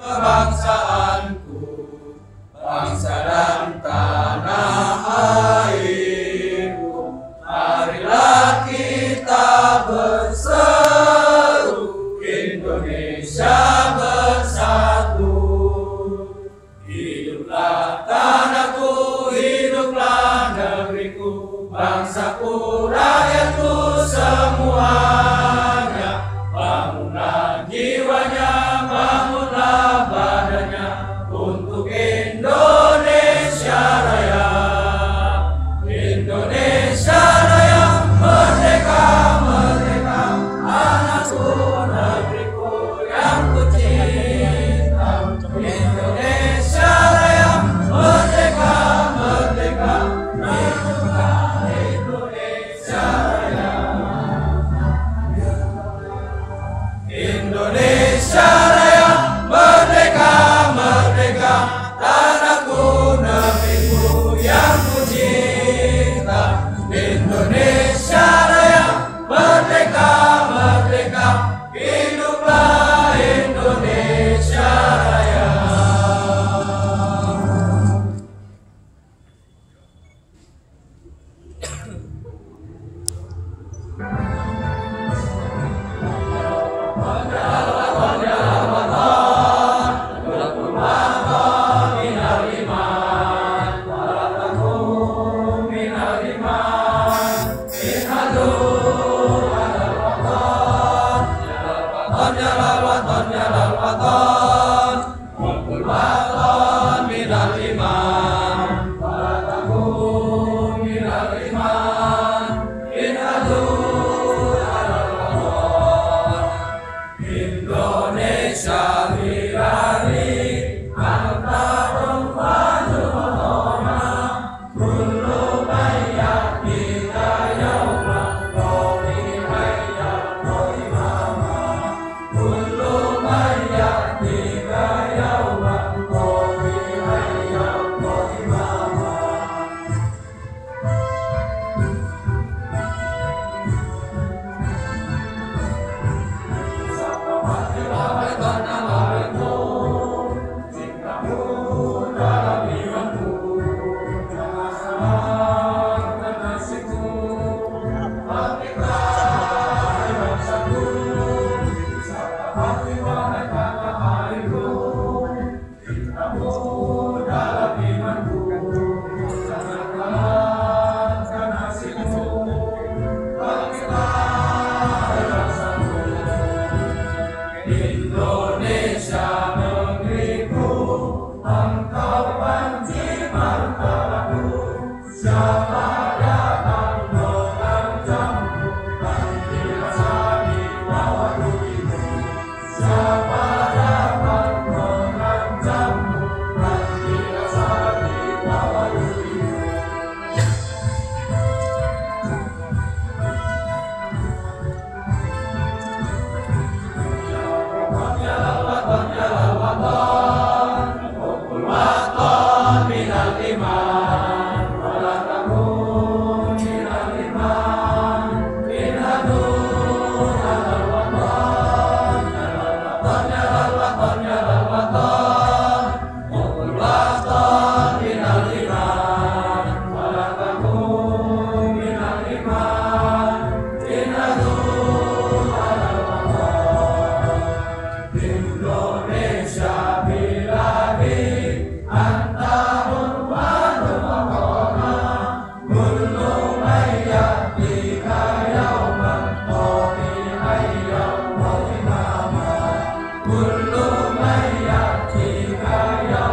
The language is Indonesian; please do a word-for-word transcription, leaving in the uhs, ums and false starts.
Kebangsaanku, bangsa dan tanah airku, marilah kita berseru, Indonesia bersatu. Hiduplah tanahku, hiduplah negeriku, bangsaku, rakyatku semuanya. Bangunlah jiwanya, bangunlah badannya untuk Indonesia Raya. Indonesia Raya, merdeka, merdeka, anakku, negeriku yang kucinta. Indonesia Raya, merdeka, merdeka, hiduplah Indonesia Raya. Indonesia Raya, merdeka, merdeka, tanahku, negeriku yang kucinta. Indonesia Raya, merdeka, merdeka, hiduplah Indonesia Raya. Kullu man yatika